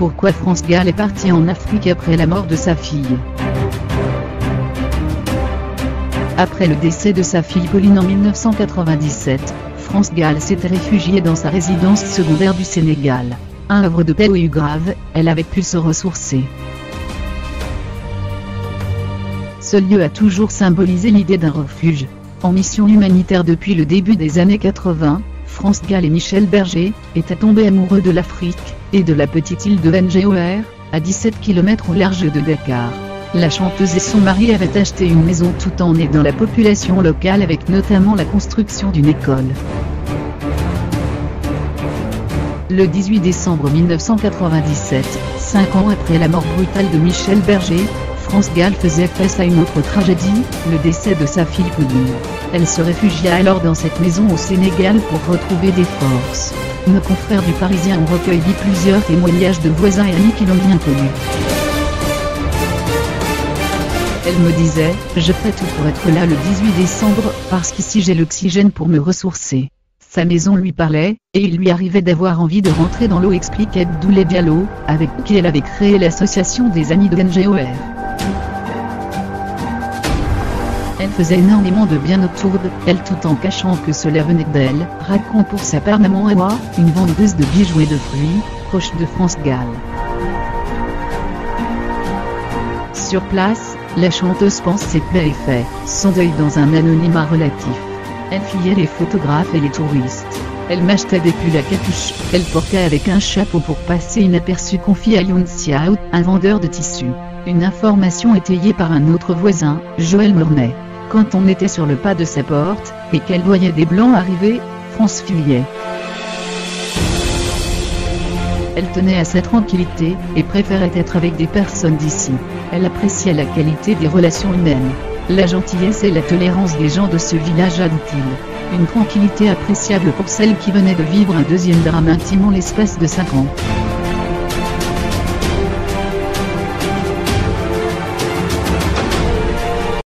pourquoi France Gall est partie en Afrique après la mort de sa fille. Après le décès de sa fille Pauline en 1997, France Gall s'était réfugiée dans sa résidence secondaire du Sénégal. Un havre de paix où grave, elle avait pu se ressourcer. Ce lieu a toujours symbolisé l'idée d'un refuge. En mission humanitaire depuis le début des années 80, France Gall et Michel Berger étaient tombés amoureux de l'Afrique et de la petite île de Ngor, à 17 km au large de Dakar. La chanteuse et son mari avaient acheté une maison tout en aidant la population locale avec notamment la construction d'une école. Le 18 décembre 1997, 5 ans après la mort brutale de Michel Berger, France Gall faisait face à une autre tragédie, le décès de sa fille Pauline. Elle se réfugia alors dans cette maison au Sénégal pour retrouver des forces. Nos confrères du Parisien ont recueilli plusieurs témoignages de voisins et amis qui l'ont bien connue. Elle me disait « Je ferai tout pour être là le 18 décembre, parce qu'ici j'ai l'oxygène pour me ressourcer ». Sa maison lui parlait, et il lui arrivait d'avoir envie de rentrer dans l'eau, explique Abdoulaye Diallo, avec qui elle avait créé l'association des Amis de Ngor. Elle faisait énormément de bien autour d'elle tout en cachant que cela venait d'elle, raconte pour sa part maman Awa, une vendeuse de bijoux et de fruits, proche de France Gall. Sur place, la chanteuse pense ses plaies et fait son deuil dans un anonymat relatif. Elle fuyait les photographes et les touristes. Elle m'achetait des pulls à capuche. Elle portait avec un chapeau pour passer inaperçue, confie à Youn Xiao, un vendeur de tissus. Une information étayée par un autre voisin, Joël Mornay. Quand on était sur le pas de sa porte, et qu'elle voyait des blancs arriver, France fuyait. Elle tenait à sa tranquillité, et préférait être avec des personnes d'ici. Elle appréciait la qualité des relations humaines, la gentillesse et la tolérance des gens de ce village, ajoute-t-il. Une tranquillité appréciable pour celle qui venait de vivre un deuxième drame intime en l'espace de 5 ans.